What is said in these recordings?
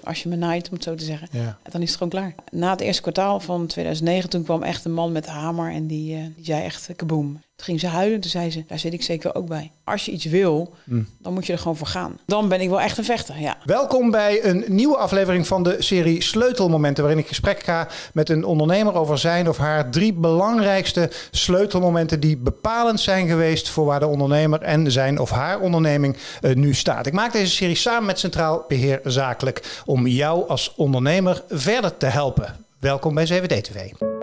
als je me naait, om het zo te zeggen. Ja. Dan is het gewoon klaar. Na het eerste kwartaal van 2009, toen kwam echt een man met de hamer en die zei echt kaboom. Toen ging ze huilen, toen zei ze, daar zit ik zeker ook bij. Als je iets wil, dan moet je er gewoon voor gaan. Dan ben ik wel echt een vechter, ja. Welkom bij een nieuwe aflevering van de serie Sleutelmomenten, waarin ik gesprek ga met een ondernemer over zijn of haar 3 belangrijkste sleutelmomenten die bepalend zijn geweest voor waar de ondernemer en zijn of haar onderneming nu staat. Ik maak deze serie samen met Centraal Beheer Zakelijk om jou als ondernemer verder te helpen. Welkom bij 7D-TV.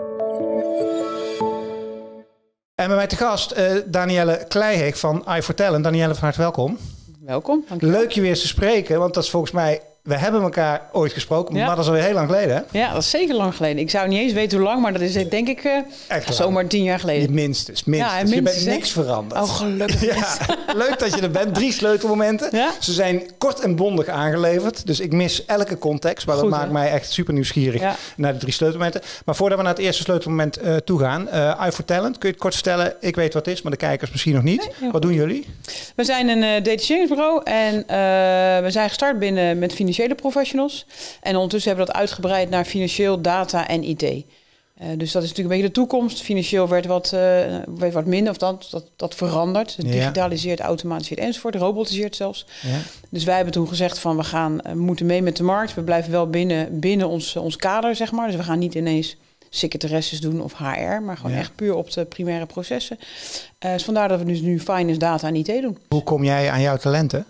En bij mij te gast Danielle Kleiheek van i4Talent. Danielle, van harte welkom. Welkom. Dankjewel. Leuk je weer te spreken, want dat is volgens mij... We hebben elkaar ooit gesproken, maar dat is alweer heel lang geleden, hè? Ja, dat is zeker lang geleden. Ik zou niet eens weten hoe lang, maar dat is denk ik zomaar 10 jaar geleden. Minstens. Ja, minstens. Je bent niks veranderd. Oh, gelukkig. Ja, leuk dat je er bent. 3 sleutelmomenten. Ja? Ze zijn kort en bondig aangeleverd, dus ik mis elke context. Maar Goed, dat maakt mij echt super nieuwsgierig naar de 3 sleutelmomenten. Maar voordat we naar het eerste sleutelmoment toe gaan, i4Talent, kun je het kort vertellen? Ik weet wat het is, maar de kijkers misschien nog niet. Nee, wat doen jullie? We zijn een detacheringsbureau en we zijn gestart binnen met financiële professionals. En ondertussen hebben we dat uitgebreid naar financieel, data en IT. Dus dat is natuurlijk een beetje de toekomst. Financieel werd wat minder, of dat verandert. Het digitaliseert, automatiseert enzovoort, robotiseert zelfs. Ja. Dus wij hebben toen gezegd van we moeten mee met de markt. We blijven wel binnen ons kader, zeg maar. Dus we gaan niet ineens secretaresses doen of HR, maar gewoon echt puur op de primaire processen. Dus vandaar dat we dus nu finance, data en IT doen. Hoe kom jij aan jouw talenten?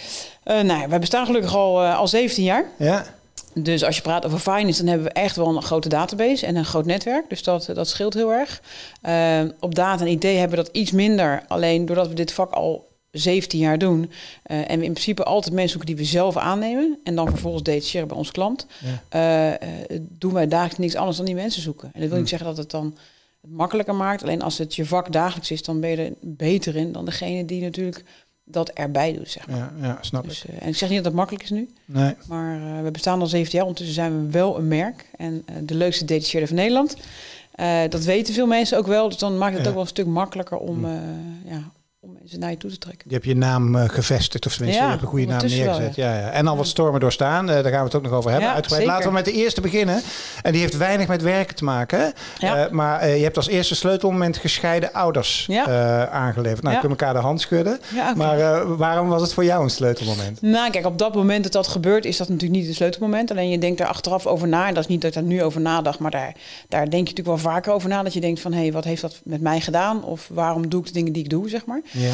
Wij bestaan gelukkig al 17 jaar. Ja. Dus als je praat over finance, dan hebben we echt wel een grote database en een groot netwerk. Dus dat scheelt heel erg. Op data en IT hebben we dat iets minder. Alleen doordat we dit vak al 17 jaar doen en we in principe altijd mensen zoeken die we zelf aannemen en dan vervolgens detacheren bij ons klant, doen wij dagelijks niks anders dan die mensen zoeken. En dat wil niet zeggen dat het dan makkelijker maakt. Alleen als het je vak dagelijks is, dan ben je er beter in dan degene die natuurlijk dat erbij doet, zeg maar. Ja, snap dus, ik. En ik zeg niet dat het makkelijk is nu. Nee. Maar we bestaan al 17 jaar. Ondertussen zijn we wel een merk. En de leukste detacheerder van Nederland. Dat weten veel mensen ook wel. Dus dan maakt het ook wel een stuk makkelijker om mensen naar je toe te trekken. Je hebt je naam gevestigd. Of tenminste, je hebt een goede naam neergezet. Wel, ja. En al wat stormen doorstaan. Daar gaan we het ook nog over hebben. Uitgebreid. Laten we met de eerste beginnen. En die heeft weinig met werken te maken. Ja. Maar je hebt als eerste sleutelmoment gescheiden ouders aangeleverd. Nou, kunnen elkaar de hand schudden. Ja, okay. Maar waarom was het voor jou een sleutelmoment? Nou, kijk, op dat moment dat gebeurt, is dat natuurlijk niet een sleutelmoment. Alleen je denkt er achteraf over na. En dat is niet dat ik daar nu over nadacht. Maar daar denk je natuurlijk wel vaker over na. Dat je denkt van, hé, wat heeft dat met mij gedaan? Of waarom doe ik de dingen die ik doe, zeg maar. Ja.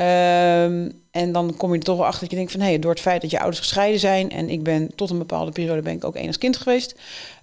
En dan kom je er toch wel achter dat je denkt van... door het feit dat je ouders gescheiden zijn... en ik ben tot een bepaalde periode ben ik ook enig kind geweest...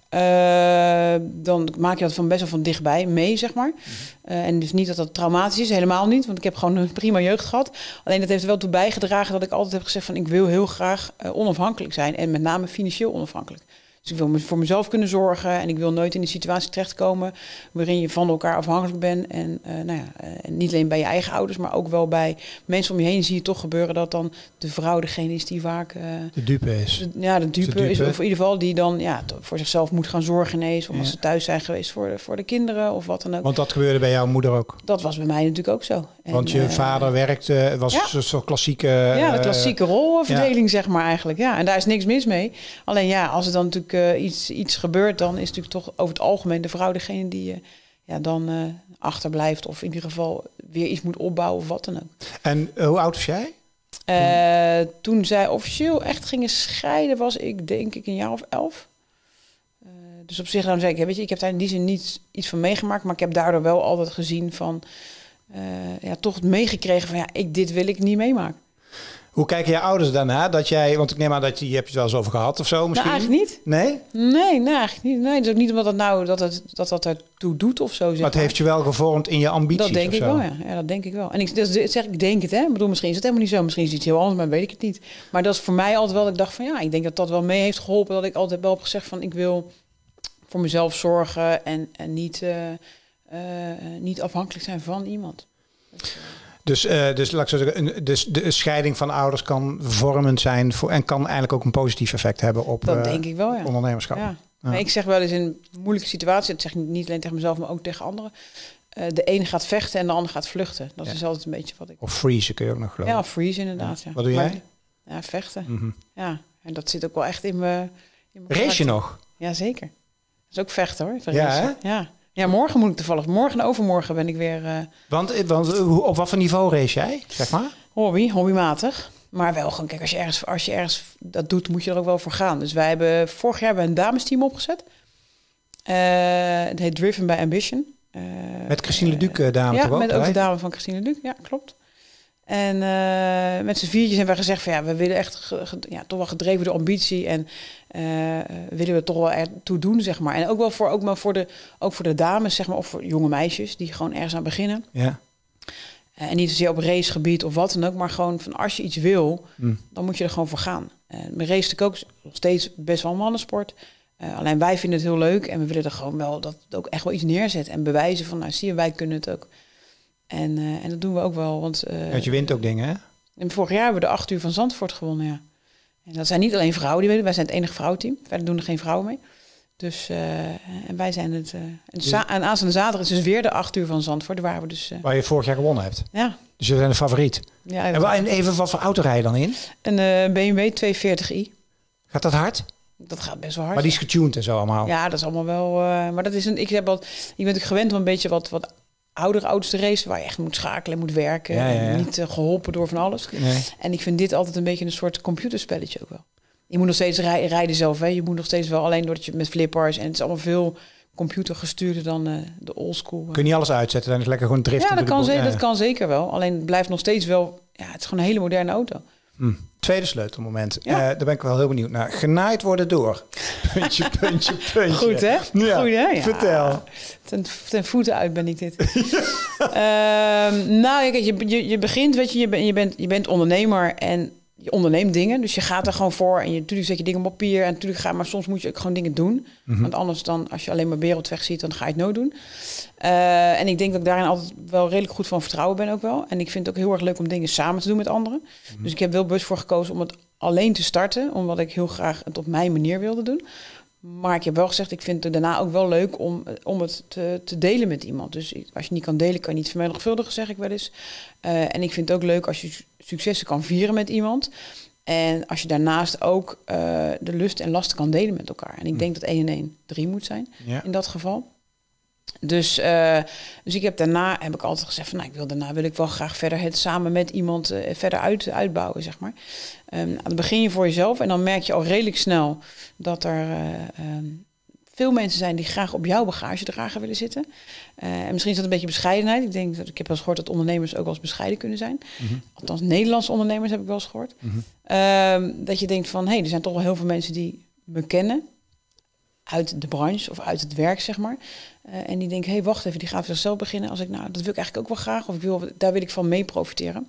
dan maak je dat best wel van dichtbij mee, zeg maar. En dus niet dat dat traumatisch is, helemaal niet. Want ik heb gewoon een prima jeugd gehad. Alleen dat heeft er wel toe bijgedragen dat ik altijd heb gezegd van... ik wil heel graag onafhankelijk zijn. En met name financieel onafhankelijk. Dus ik wil voor mezelf kunnen zorgen en ik wil nooit in een situatie terechtkomen waarin je van elkaar afhankelijk bent. En niet alleen bij je eigen ouders, maar ook wel bij mensen om je heen zie je toch gebeuren dat dan de vrouw degene is die vaak... de dupe is. De dupe is. Of in ieder geval die dan voor zichzelf moet gaan zorgen ineens. Of als ze thuis zijn geweest voor de kinderen of wat dan ook. Want dat gebeurde bij jouw moeder ook? Dat was bij mij natuurlijk ook zo. Want je vader werkte, was zo'n klassieke... de klassieke rolverdeling zeg maar eigenlijk. Ja, en daar is niks mis mee. Alleen als er dan natuurlijk iets gebeurt, dan is natuurlijk toch over het algemeen de vrouw degene die dan achterblijft of in ieder geval weer iets moet opbouwen of wat dan ook. En hoe oud was jij? Toen zij officieel echt gingen scheiden was ik denk ik een jaar of 11. Dus op zich dan zeg ik, weet je, ik heb daar in die zin niet iets van meegemaakt, maar ik heb daardoor wel altijd gezien van toch meegekregen van dit wil ik niet meemaken. Hoe kijken je ouders daarna? Dat jij, want ik neem aan dat je hebt het wel eens over gehad of zo misschien? Nou, eigenlijk niet. Nee? Nee, eigenlijk niet. Nee, het is ook niet omdat dat ertoe doet of zo. Zeg maar het heeft je wel gevormd in je ambities? Dat denk ik wel, ja. Dat denk ik wel. En ik denk het, hè. Ik bedoel, misschien is het helemaal niet zo. Misschien is het iets heel anders, maar weet ik het niet. Maar dat is voor mij altijd wel dat ik dacht van ik denk dat dat wel mee heeft geholpen. Dat ik altijd wel heb gezegd van ik wil voor mezelf zorgen en niet afhankelijk zijn van iemand. Dus laat ik zo zeggen, de scheiding van ouders kan vormend zijn en kan eigenlijk ook een positief effect hebben op dat denk ik wel, ondernemerschap. Ja. Maar ik zeg wel eens in moeilijke situaties, dat zeg ik niet alleen tegen mezelf, maar ook tegen anderen. De ene gaat vechten en de ander gaat vluchten. Dat is altijd een beetje wat ik... Of freezen kun je ook nog geloven. Ja, freeze inderdaad. Ja. Wat doe jij? Vechten. Mm-hmm. Ja, en dat zit ook wel echt in me Race je nog? Jazeker. Dat is ook vechten hoor. Ja, hè? Ja, morgen moet ik toevallig. Morgen en overmorgen ben ik weer... Want op wat voor niveau race jij, zeg maar? Hobbymatig. Maar wel gewoon, kijk, als je ergens dat doet, moet je er ook wel voor gaan. Dus wij hebben vorig jaar een damesteam opgezet. Het heet Driven by Ambition. Met Christine Leduc dame toch ook? Ja, met ook de dame van Christine Leduc. Ja, klopt. En met z'n viertjes hebben we gezegd van we willen echt toch wel gedreven door ambitie en willen we toch wel ertoe doen, zeg maar. En ook wel voor de dames, zeg maar, of voor jonge meisjes die gewoon ergens aan beginnen. Ja. En niet zozeer op racegebied of wat dan ook, maar gewoon van als je iets wil, dan moet je er gewoon voor gaan. Mijn race is ook nog steeds best wel een mannensport. Alleen wij vinden het heel leuk en we willen er gewoon wel dat ook echt wel iets neerzetten en bewijzen van, zie je, wij kunnen het ook. En dat doen we ook wel. Want je wint ook dingen, hè? En vorig jaar hebben we de 8 uur van Zandvoort gewonnen, ja. En dat zijn niet alleen vrouwen die winnen. Wij zijn het enige vrouwenteam. Verder doen er geen vrouwen mee. Dus en wij zijn het... en aanstaande zaterdag is dus weer de 8 uur van Zandvoort. Waar we dus... waar je vorig jaar gewonnen hebt. Ja. Dus je bent de favoriet. Ja, en even wat voor auto rij je dan in? Een BMW 240i. Gaat dat hard? Dat gaat best wel hard. Maar die is getuned en zo allemaal? Ja, dat is allemaal wel... maar dat is je bent ook gewend om een beetje wat oudere auto's te racen, waar je echt moet schakelen en moet werken. Ja. En niet geholpen door van alles. Nee. En ik vind dit altijd een beetje een soort computerspelletje ook wel. Je moet nog steeds rijden zelf, hè. Je moet nog steeds wel, alleen doordat je met flippers en het is allemaal veel computergestuurder dan de oldschool. Kun je niet alles uitzetten, dan is lekker gewoon driften. Ja, dat kan zeker wel. Alleen het blijft nog steeds wel, het is gewoon een hele moderne auto. Tweede sleutelmoment. Daar ben ik wel heel benieuwd naar. Genaaid worden door. Puntje, puntje, puntje. Goed, hè? Ja, goed, hè? Ja. Vertel. Ten voeten uit ben ik dit. Je begint, weet je bent ondernemer en je onderneemt dingen. Dus je gaat er gewoon voor en natuurlijk zet je dingen op papier. En natuurlijk maar soms moet je ook gewoon dingen doen. Want anders dan, als je alleen maar wereldweg ziet, dan ga je het nooit doen. En ik denk dat ik daarin altijd wel redelijk goed van vertrouwen ben ook wel. En ik vind het ook heel erg leuk om dingen samen te doen met anderen. Dus ik heb wel bewust voor gekozen om het alleen te starten. Omdat ik heel graag het op mijn manier wilde doen. Maar ik heb wel gezegd, ik vind het daarna ook wel leuk om het te delen met iemand. Dus als je niet kan delen, kan je niet vermenigvuldigen, zeg ik wel eens. En ik vind het ook leuk als je successen kan vieren met iemand. En als je daarnaast ook de lust en lasten kan delen met elkaar. En ik denk dat 1 en 1 3 moet zijn in dat geval. Dus ik heb altijd gezegd van, daarna wil ik wel graag verder het samen met iemand verder uitbouwen, zeg maar. Dan begin je voor jezelf en dan merk je al redelijk snel dat er veel mensen zijn die graag op jouw bagagedrager willen zitten. En misschien is dat een beetje bescheidenheid. Ik heb wel eens gehoord dat ondernemers ook wel eens bescheiden kunnen zijn. Althans, Nederlandse ondernemers heb ik wel eens gehoord. Dat je denkt van, er zijn toch wel heel veel mensen die me kennen uit de branche of uit het werk, zeg maar. En die denken, wacht even, die gaat voor zichzelf beginnen. Dat wil ik eigenlijk ook wel graag. Of daar wil ik van mee profiteren.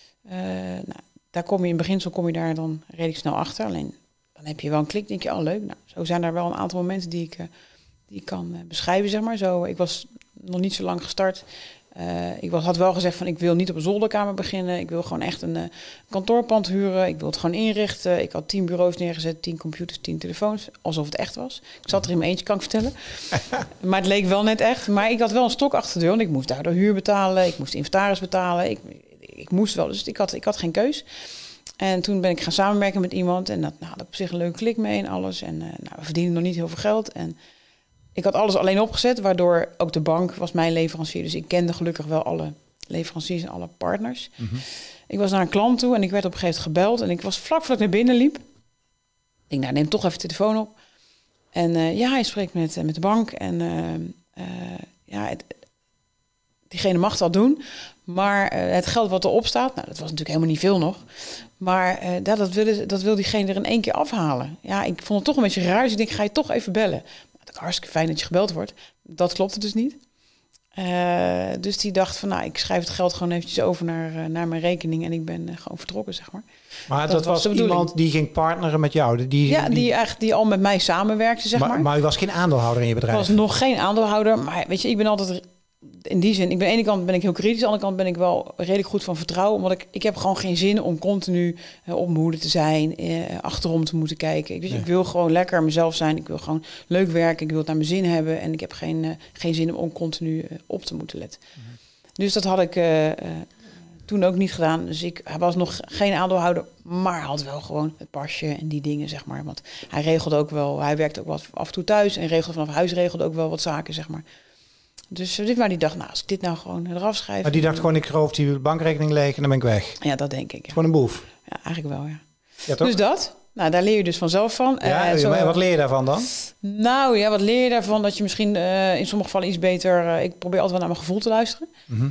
Daar kom je in beginsel daar dan redelijk snel achter. Alleen dan heb je wel een klik, denk je, leuk. Zo zijn er wel een aantal momenten die ik kan beschrijven, zeg maar. Zo, ik was nog niet zo lang gestart. Ik had wel gezegd van, ik wil niet op een zolderkamer beginnen. Ik wil gewoon echt een kantoorpand huren. Ik wil het gewoon inrichten. Ik had 10 bureaus neergezet, 10 computers, 10 telefoons. Alsof het echt was. Ik zat er in mijn eentje, kan ik vertellen. Maar het leek wel net echt. Maar ik had wel een stok achter de deur. Want ik moest daardoor huur betalen. Ik moest inventaris betalen. Ik moest wel. Dus ik had geen keus. En toen ben ik gaan samenwerken met iemand. En dat had op zich een leuke klik mee en alles. En we verdienden nog niet heel veel geld. En ik had alles alleen opgezet, waardoor ook de bank was mijn leverancier. Dus ik kende gelukkig wel alle leveranciers en alle partners. Ik was naar een klant toe en ik werd op een gegeven moment gebeld. En ik was vlak voordat ik naar binnen liep. Ik denk, neem toch even de telefoon op. En hij spreekt met de bank. En diegene mag dat doen. Maar het geld wat erop staat, dat was natuurlijk helemaal niet veel nog. Maar dat wil diegene er in 1 keer afhalen. Ja, ik vond het toch een beetje raar. Dus ik denk, ga je toch even bellen. Hartstikke fijn dat je gebeld wordt. Dat klopte dus niet. Dus die dacht van, ik schrijf het geld gewoon eventjes over naar mijn rekening en ik ben gewoon vertrokken, zeg maar. Maar dat was iemand die ging partneren met jou? Die al met mij samenwerkte, zeg maar. Maar u was geen aandeelhouder in je bedrijf? Ik was nog geen aandeelhouder, maar weet je, ik ben altijd... In die zin, aan de ene kant ben ik heel kritisch, aan de andere kant ben ik wel redelijk goed van vertrouwen. Omdat ik heb gewoon geen zin om continu op mijn hoede te zijn, achterom te moeten kijken. Ik wil gewoon lekker mezelf zijn, ik wil gewoon leuk werken, ik wil het naar mijn zin hebben. En ik heb geen zin om continu op te moeten letten. Dus dat had ik toen ook niet gedaan. Dus hij was nog geen aandeelhouder, maar had wel gewoon het pasje en die dingen, zeg maar. Want hij regelde ook wel, hij werkte ook wat af en toe thuis en regelde vanaf huis regelde ook wel wat zaken, zeg maar. Dus die dacht, nou, als ik dit nou gewoon eraf schrijf... Maar die dacht gewoon, ik roof die bankrekening leeg en dan ben ik weg. Ja, dat denk ik. Ja. Gewoon een boef. Ja, eigenlijk wel, ja. Ja, toch? Dus dat. Nou, daar leer je dus vanzelf van. Ja, maar wat leer je daarvan dan? Nou ja, wat leer je daarvan? Dat je misschien in sommige gevallen iets beter... ik probeer altijd wel naar mijn gevoel te luisteren.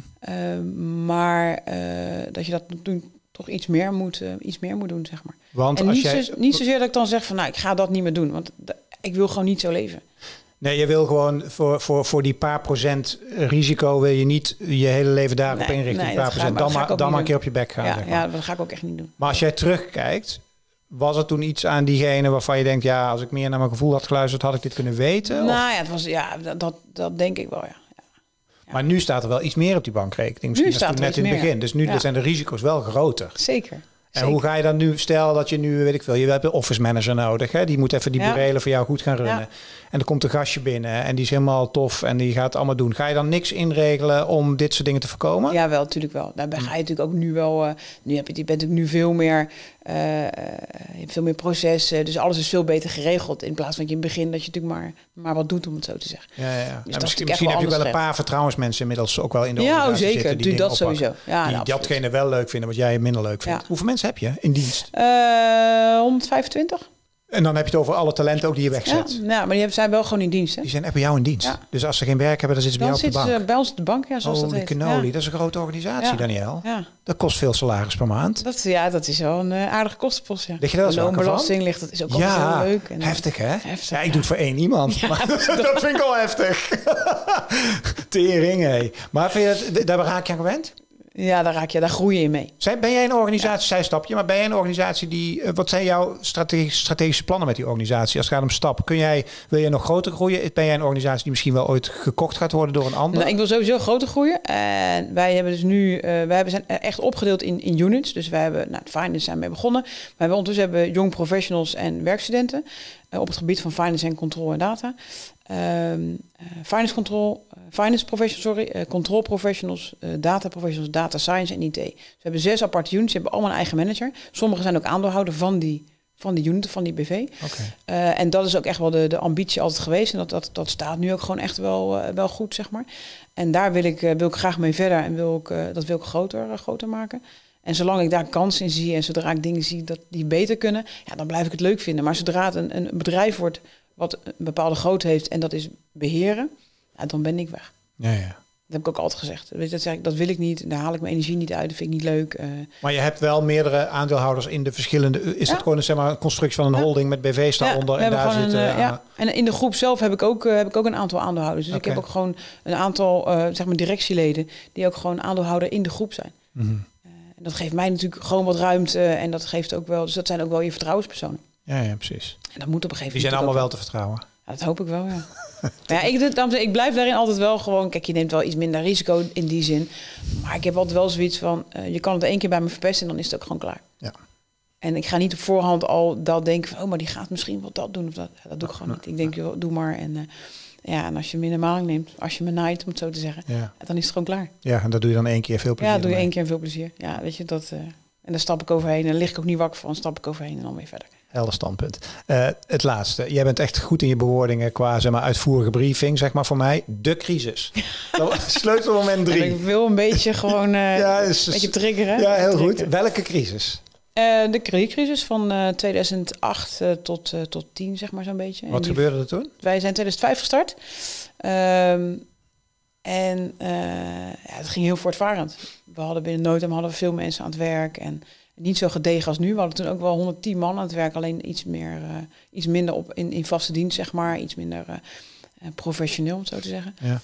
Maar dat je dat toch iets meer moet doen, zeg maar. Want en als niet zozeer dat ik dan zeg van... nou, ik ga dat niet meer doen. Want ik wil gewoon niet zo leven. Nee, je wil gewoon voor die paar procent risico... wil je niet je hele leven daarop inrichten. Die paar procent. Dan maar een keer op je bek gaan. Ja, zeg maar. Ja, dat ga ik ook echt niet doen. Maar als jij terugkijkt... Was er toen iets aan diegene waarvan je denkt... ja, als ik meer naar mijn gevoel had geluisterd... had ik dit kunnen weten? Nou ja, het was, dat denk ik wel, ja. Maar nu staat er wel iets meer op die bankrekening. Misschien nu staat er net in het begin. Ja. Dus nu zijn de risico's wel groter. Zeker. En hoe ga je dan nu... Stel dat je nu, weet ik veel... Je hebt een office manager nodig. Hè? Die moet even die burelen voor jou goed gaan runnen. Ja. En er komt een gastje binnen. En die is helemaal tof. En die gaat het allemaal doen. Ga je dan niks inregelen om dit soort dingen te voorkomen? Ja, wel, natuurlijk wel. Daarbij ga je natuurlijk ook nu wel... je bent natuurlijk nu veel meer... je hebt veel meer processen. Dus alles is veel beter geregeld. In plaats van in het begin dat je natuurlijk maar wat doet, om het zo te zeggen. Ja. Dus misschien heb je wel een paar vertrouwensmensen inmiddels ook wel in de organisatie zeker. zitten. Doe dat sowieso. Ja, die datgene wel leuk vinden wat jij minder leuk vindt. Ja. Hoeveel mensen heb je in dienst? 125. En dan heb je het over alle talenten ook die je wegzet. Ja, maar die zijn wel gewoon in dienst. Hè? Die zijn echt bij jou in dienst. Ja. Dus als ze geen werk hebben, dan zitten ze bij jou op de bank. Bij ons op de bank, ja, zoals dat heet. Cannoli, dat is een grote organisatie, Daniël. Ja. Dat kost veel salaris per maand. Dat is wel een aardige kostenpost, ja. Lig je daar loonbelasting ligt, dat is ook altijd heel leuk. En, heftig, hè? Heftig, ik doe het voor 1 iemand. Ja, maar dat vind ik al heftig. Tering, hé. Maar vind je daar raak je aan gewend? Ja, daar groei je in mee. Ben jij een organisatie, zijstapje, maar ben jij een organisatie die... wat zijn jouw strategische plannen met die organisatie als het gaat om stappen? Wil je nog groter groeien? Ben jij een organisatie die misschien wel ooit gekocht gaat worden door een ander? Nou, ik wil sowieso groter groeien. En wij hebben dus nu... zijn echt opgedeeld in units. Dus wij hebben... finance zijn mee begonnen. Maar ondertussen hebben young professionals en werkstudenten... op het gebied van finance en control en data. Finance professionals, control professionals, data professionals, data science en IT. Dus we hebben 6 aparte units, die hebben allemaal een eigen manager. Sommigen zijn ook aandeelhouder van die unit, van die BV. Okay. En dat is ook echt wel de ambitie altijd geweest. En dat staat nu ook gewoon echt wel goed, zeg maar. En daar wil ik graag mee verder en dat wil ik groter maken. En zolang ik daar kansen in zie en zodra ik dingen zie die beter kunnen, dan blijf ik het leuk vinden. Maar zodra het een bedrijf wordt wat een bepaalde grootte heeft en dat is beheren, dan ben ik weg. Ja. Dat heb ik ook altijd gezegd. Dat zeg ik, dat wil ik niet. Daar haal ik mijn energie niet uit. Dat vind ik niet leuk. Maar je hebt wel meerdere aandeelhouders in de verschillende... Is dat gewoon een constructie van een holding met BV's daaronder? En daar zitten... En in de groep zelf heb ik ook een aantal aandeelhouders. Dus ik heb ook gewoon een aantal directieleden die ook gewoon aandeelhouder in de groep zijn. Mm-hmm. En dat geeft mij natuurlijk gewoon wat ruimte. En dat geeft ook wel... Dus dat zijn ook wel je vertrouwenspersonen. Ja, precies. En dat moet op een gegeven moment... Die zijn allemaal wel te vertrouwen. Ja, dat hoop ik wel, ja. Maar ik blijf daarin altijd wel gewoon... Kijk, je neemt wel iets minder risico in die zin. Maar ik heb altijd wel zoiets van... je kan het 1 keer bij me verpesten en dan is het ook gewoon klaar. Ja. En ik ga niet op voorhand al dat denken van... maar die gaat misschien wel dat doen of dat. Ja, dat doe ik gewoon niet. Ik denk, joh, doe maar. En en als je me in de maling neemt... als je me naait, om het zo te zeggen... dan is het gewoon klaar. Ja, en dat doe je dan 1 keer veel plezier. Ja, doe je 1 keer veel plezier. Ja, weet je, dat... en daar stap ik overheen. En dan lig ik ook niet wakker van. Stap ik overheen en dan weer verder. Helder standpunt. Het laatste. Jij bent echt goed in je bewoordingen qua uitvoerige briefing, zeg maar voor mij. De crisis. Sleutelmoment 3. Ik wil een beetje gewoon een beetje triggeren. Ja, heel goed. Welke crisis? De kredietcrisis van 2008 tot 10, zeg maar zo'n beetje. Wat gebeurde er toen? Wij zijn 2005 gestart. Het ging heel voortvarend. We hadden binnen no time veel mensen aan het werk en niet zo gedegen als nu. We hadden toen ook wel 110 man aan het werk, alleen iets minder in vaste dienst, zeg maar. Iets minder professioneel, om het zo te zeggen. Ja.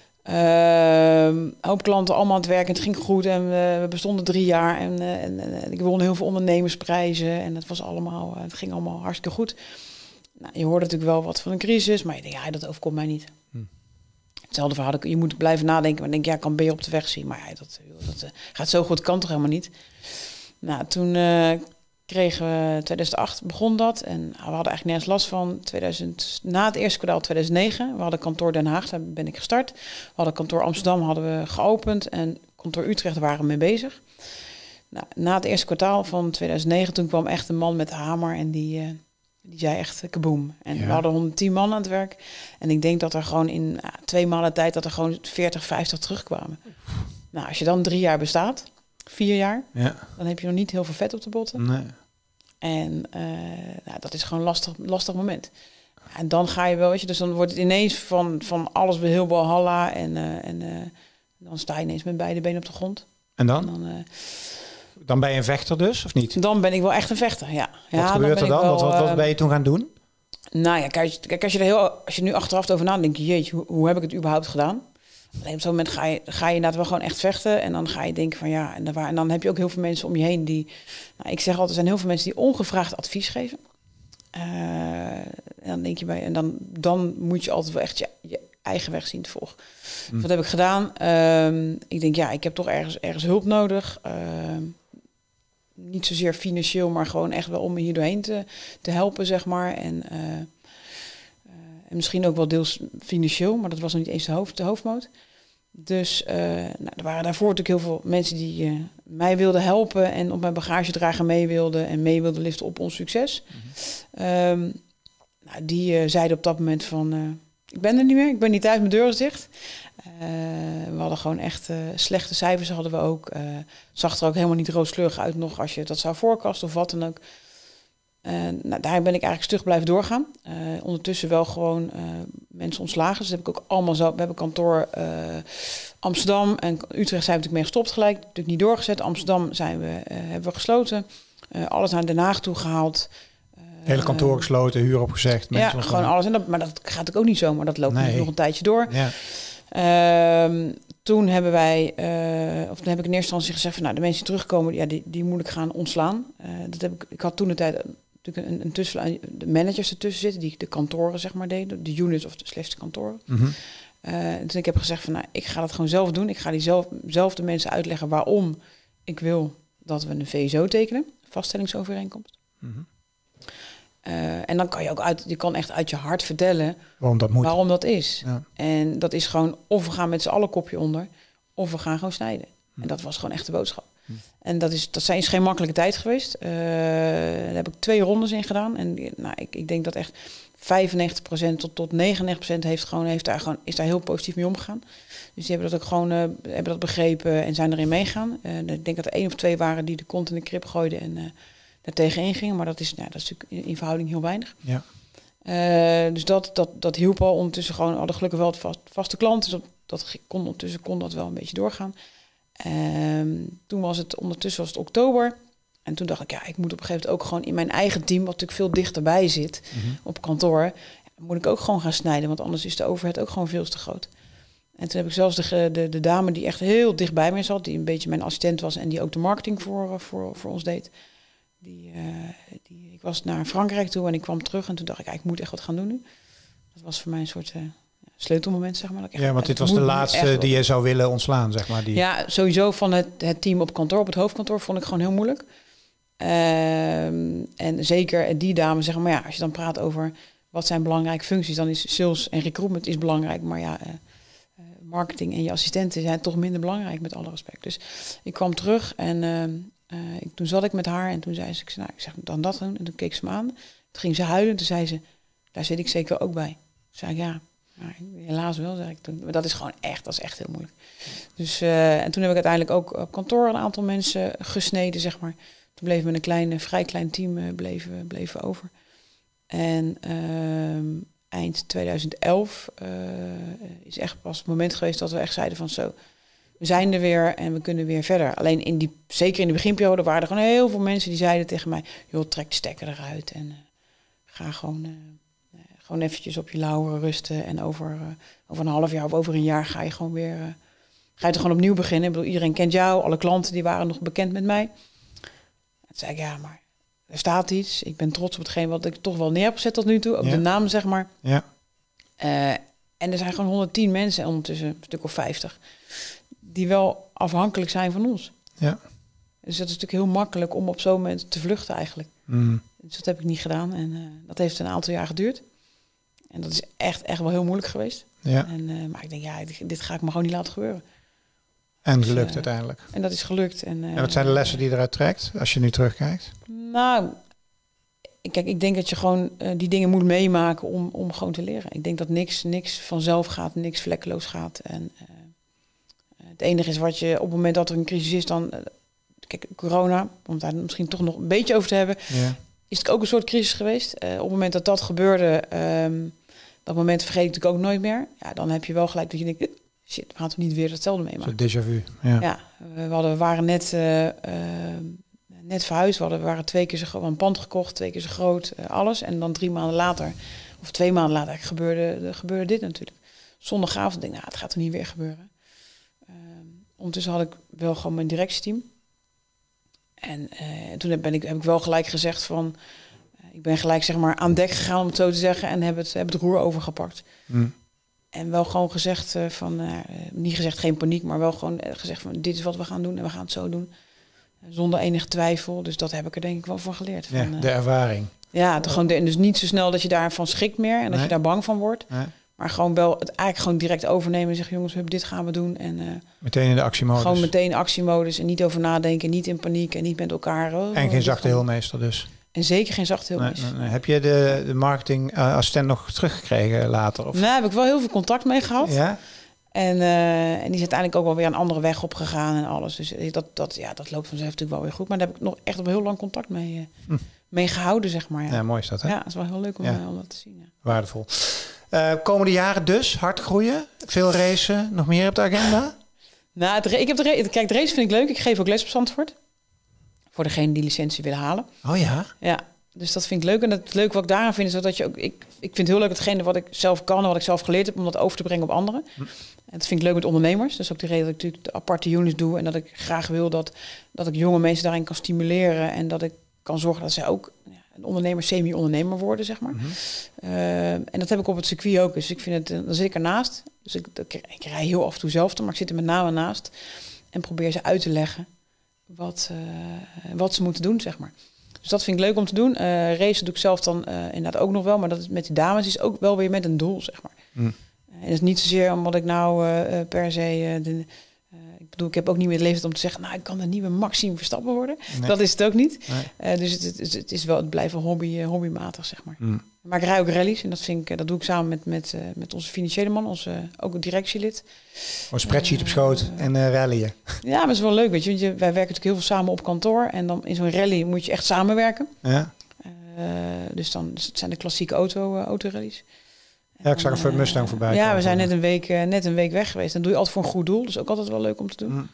Hoop klanten allemaal aan het werk en het ging goed. En we bestonden 3 jaar en ik won heel veel ondernemersprijzen. En het ging allemaal hartstikke goed. Nou, je hoorde natuurlijk wel wat van een crisis, maar je denkt, dat overkomt mij niet. Hetzelfde verhaal, je moet blijven nadenken. Maar denk, kan ben je op de weg zien. Maar dat gaat zo goed, kan toch helemaal niet. Nou, toen kregen we 2008 begon dat. En we hadden eigenlijk nergens last van. Na het eerste kwartaal 2009. We hadden kantoor Den Haag, daar ben ik gestart. We hadden kantoor Amsterdam hadden we geopend. En kantoor Utrecht waren we mee bezig. Nou, na het eerste kwartaal van 2009, toen kwam echt een man met de hamer en die zei echt kaboom. En we hadden 110 man aan het werk. En ik denk dat er gewoon in 2 maanden tijd dat er gewoon 40, 50 terugkwamen. Nou, als je dan 3 jaar bestaat, 4 jaar, dan heb je nog niet heel veel vet op de botten. Nee. En dat is gewoon een lastig moment. En dan ga je wel, weet je, dus dan wordt het ineens van alles weer heel walhalla. En dan sta je ineens met beide benen op de grond. En dan? Dan ben je een vechter dus, of niet? Dan ben ik wel echt een vechter, ja. Wat gebeurt er dan? Wat ben je toen gaan doen? Nou ja, kijk, als je nu achteraf over nadenkt, denk je, jeetje, hoe heb ik het überhaupt gedaan? Alleen op zo'n moment ga je inderdaad wel gewoon echt vechten. En dan ga je denken van ja, en dan heb je ook heel veel mensen om je heen die... Nou, ik zeg altijd, er zijn heel veel mensen die ongevraagd advies geven. En dan denk je dan moet je altijd wel echt je eigen weg zien te volgen. Dus wat heb ik gedaan? Ik denk, ik heb toch ergens hulp nodig. Niet zozeer financieel, maar gewoon echt wel om me hier doorheen te helpen, zeg maar. En misschien ook wel deels financieel, maar dat was nog niet eens de hoofdmoot. Dus er waren daarvoor natuurlijk heel veel mensen die mij wilden helpen en op mijn bagagedrager mee wilden liften op ons succes. Die zeiden op dat moment van, ik ben er niet meer, ik ben niet thuis, mijn deur is dicht. We hadden gewoon echt slechte cijfers, hadden we ook. Zag er ook helemaal niet rooskleurig uit nog als je dat zou voorkasten of wat dan ook. Daar ben ik eigenlijk stug blijven doorgaan. Ondertussen wel gewoon mensen ontslagen. Dus dat heb ik ook allemaal zo. We hebben kantoor Amsterdam en Utrecht zijn we natuurlijk mee gestopt gelijk. Natuurlijk niet doorgezet. Amsterdam hebben we gesloten. Alles naar Den Haag toe gehaald. Hele kantoor gesloten, huur opgezegd. Gewoon alles. Maar dat gaat ook niet zo. Maar dat loopt nog een tijdje door. Ja. Toen hebben wij, of toen heb ik in eerste instantie gezegd van, de mensen die terugkomen, die moet ik gaan ontslaan. Ik had toen de tijd natuurlijk een tussen de managers ertussen zitten die de kantoren zeg maar deden, de units of de kantoren. Mm-hmm. Dus ik heb gezegd van, ik ga dat gewoon zelf doen. Ik ga zelf de mensen uitleggen waarom ik wil dat we een VSO tekenen, vaststellingsovereenkomst. Mm-hmm. En dan kan je ook je kan echt uit je hart vertellen waarom dat is. Ja. En dat is gewoon, of we gaan met z'n allen kopje onder, of we gaan gewoon snijden. En dat was gewoon echt de boodschap. En dat is geen makkelijke tijd geweest. Daar heb ik 2 rondes in gedaan. En ik denk dat echt 95% tot 99% is daar heel positief mee omgegaan. Dus die hebben dat ook gewoon hebben dat begrepen en zijn erin meegaan. Ik denk dat er 1 of 2 waren die de kont in de krib gooiden en daar tegenin gingen. Maar dat is natuurlijk in verhouding heel weinig. Ja. Dus dat hielp al. Ondertussen gewoon hadden gelukkig wel het vaste klanten. Dus ondertussen kon dat wel een beetje doorgaan. Toen was het oktober. En toen dacht ik, ik moet op een gegeven moment ook gewoon in mijn eigen team, wat natuurlijk veel dichterbij zit, op kantoor, moet ik ook gewoon gaan snijden. Want anders is de overhead ook gewoon veel te groot. En toen heb ik zelfs de dame die echt heel dicht bij mij zat, die een beetje mijn assistent was en die ook de marketing voor ons deed. Ik was naar Frankrijk toe en ik kwam terug en toen dacht ik moet echt wat gaan doen nu. Dat was voor mij een soort sleutelmoment, zeg maar. Want dit was de laatste die je zou willen ontslaan, zeg maar. Ja, sowieso van het team op kantoor, op het hoofdkantoor, vond ik gewoon heel moeilijk. En zeker die dame, zeg maar, als je dan praat over wat zijn belangrijke functies, dan is sales en recruitment is belangrijk, maar marketing en je assistenten zijn toch minder belangrijk, met alle respect. Dus ik kwam terug en toen zat ik met haar en toen zei ze, ik zeg dan dat doen. En toen keek ze me aan. Toen ging ze huilen en toen zei ze, daar zit ik zeker ook bij. Toen zei ik, ja, helaas wel, zeg ik toen. Maar dat is echt heel moeilijk. Dus, en toen heb ik uiteindelijk ook op kantoor een aantal mensen gesneden, zeg maar. Toen bleven we met een vrij klein team bleven over. En eind 2011 is echt pas het moment geweest dat we echt zeiden van zo, we zijn er weer en we kunnen weer verder. Alleen zeker in de beginperiode waren er gewoon heel veel mensen die zeiden tegen mij, joh, trek de stekker eruit en ga gewoon eventjes op je lauweren rusten. En over een half jaar of over een jaar ga je gewoon weer, ga je er gewoon opnieuw beginnen. Ik bedoel, iedereen kent jou, alle klanten die waren nog bekend met mij. Toen zei ik, maar er staat iets. Ik ben trots op hetgeen wat ik toch wel neer heb gezet tot nu toe. Op de naam, zeg maar. Ja. En er zijn gewoon 110 mensen, ondertussen een stuk of 50... die wel afhankelijk zijn van ons. Ja. Dus dat is natuurlijk heel makkelijk om op zo'n moment te vluchten eigenlijk. Dus dat heb ik niet gedaan. En dat heeft een aantal jaar geduurd. En dat is echt wel heel moeilijk geweest. Ja. Maar ik denk, dit ga ik me gewoon niet laten gebeuren. En gelukt uiteindelijk. En dat is gelukt. En wat zijn de lessen die je eruit trekt als je nu terugkijkt? Nou, kijk, ik denk dat je gewoon die dingen moet meemaken om gewoon te leren. Ik denk dat niks vanzelf gaat, niks vlekkeloos gaat. En het enige is wat je op het moment dat er een crisis is, dan... kijk, corona, om daar misschien toch nog een beetje over te hebben... Ja. Is het ook een soort crisis geweest. Op het moment dat gebeurde, dat moment vergeet ik natuurlijk ook nooit meer. Ja, dan heb je wel gelijk dat je denkt, shit, we gaan toch niet weer hetzelfde meemaken. Zo'n déjà vu. Ja, we waren net verhuisd. We waren 2 keer zo groot, een pand gekocht, 2 keer zo groot, alles. En dan 3 maanden later, of 2 maanden later, gebeurde dit natuurlijk. Zondagavond denk ik, het gaat er niet weer gebeuren. Ondertussen had ik wel gewoon mijn directieteam. En toen heb ik wel gelijk gezegd van... ik ben gelijk zeg maar aan dek gegaan, om het zo te zeggen... en heb het roer overgepakt. En wel gewoon gezegd niet gezegd geen paniek... maar wel gewoon gezegd van dit is wat we gaan doen... en we gaan het zo doen. Zonder enige twijfel. Dus dat heb ik er denk ik wel van geleerd. Van, de ervaring. Ja, dus niet zo snel dat je daarvan schrikt meer... en dat je daar bang van wordt... Nee. Maar gewoon wel het eigenlijk gewoon direct overnemen en zeggen... jongens, dit gaan we doen. En, meteen in de actiemodus. Gewoon meteen in actiemodus en niet over nadenken... niet in paniek en niet met elkaar. En geen zachte heelmeester dus. En zeker geen zachte heelmeester. Nee. Heb je de marketingassistent nog teruggekregen later? Of? Nou, heb ik wel heel veel contact mee gehad. Ja? En die is uiteindelijk ook wel weer een andere weg op gegaan en alles. Dus dat loopt vanzelf natuurlijk wel weer goed. Maar daar heb ik nog echt wel heel lang contact mee gehouden, zeg maar. Ja, mooi is dat, hè? Ja, het is wel heel leuk om dat te zien. Ja. Waardevol. Komende jaren dus, hard groeien, veel racen, nog meer op de agenda? Nou, de race vind ik leuk. Ik geef ook les op Zandvoort. Voor degene die licentie willen halen. Oh ja? Ja, dus dat vind ik leuk. En het leuke wat ik daaraan vind is dat je ook... Ik vind het heel leuk hetgene wat ik zelf kan en wat ik zelf geleerd heb... om dat over te brengen op anderen. En dat vind ik leuk met ondernemers. Dus ook de reden dat ik natuurlijk de aparte units doe... en dat ik graag wil dat ik jonge mensen daarin kan stimuleren... en dat ik kan zorgen dat zij ook... een ondernemer, semi-ondernemer worden, zeg maar. En dat heb ik op het circuit ook. Dus ik vind het, dan zit ik ernaast. Dus ik rij heel af en toe zelf, maar ik zit er met name naast. En probeer ze uit te leggen wat ze moeten doen, zeg maar. Dus dat vind ik leuk om te doen. Racen doe ik zelf dan inderdaad ook nog wel. Maar dat is met die dames is ook wel weer met een doel, zeg maar. En dat is niet zozeer omdat ik nou per se... ik bedoel, ik heb ook niet meer het leeftijd om te zeggen... nou, ik kan de nieuwe Maxime Verstappen worden. Nee. Dat is het ook niet. Nee. Dus het blijft wel hobbymatig, zeg maar. Maar ik rij ook rallies en dat doe ik samen met onze financiële man, ook een directielid. Een spreadsheet op schoot en rallyen. Ja, maar het is wel leuk, weet je. Want wij werken natuurlijk heel veel samen op kantoor. En dan in zo'n rally moet je echt samenwerken. Ja. Dus dan zijn de klassieke autorallies. Ja, ik zag een Ford Mustang voorbij. Ja, we zijn net een week weg geweest. Dan doe je altijd voor een goed doel. Dus ook altijd wel leuk om te doen.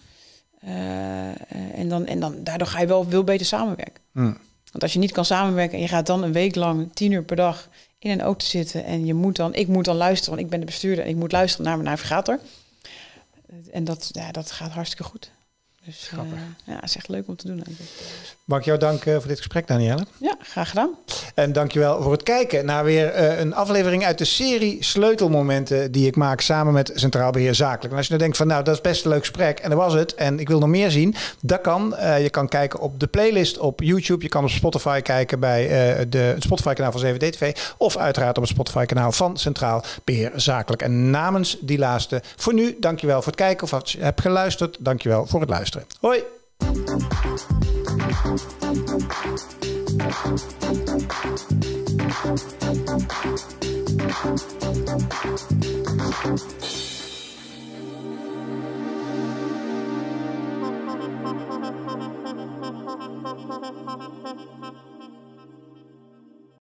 En dan daardoor ga je wel veel beter samenwerken. Want als je niet kan samenwerken en je gaat dan een week lang 10 uur per dag in een auto zitten en ik moet dan luisteren, want ik ben de bestuurder en ik moet luisteren naar mijn navigator. En dat gaat hartstikke goed. Dus het is echt leuk om te doen. Eigenlijk. Mag ik jou danken voor dit gesprek, Danielle? Ja, graag gedaan. En dankjewel voor het kijken naar weer een aflevering uit de serie Sleutelmomenten die ik maak samen met Centraal Beheer Zakelijk. En als je nou denkt van dat is best een leuk gesprek en dat was het en ik wil nog meer zien, dat kan. Je kan kijken op de playlist op YouTube. Je kan op Spotify kijken bij het Spotify kanaal van 7D-TV of uiteraard op het Spotify kanaal van Centraal Beheer Zakelijk. En namens die laatste, voor nu, dankjewel voor het kijken of als je hebt geluisterd, dankjewel voor het luisteren. Hoi!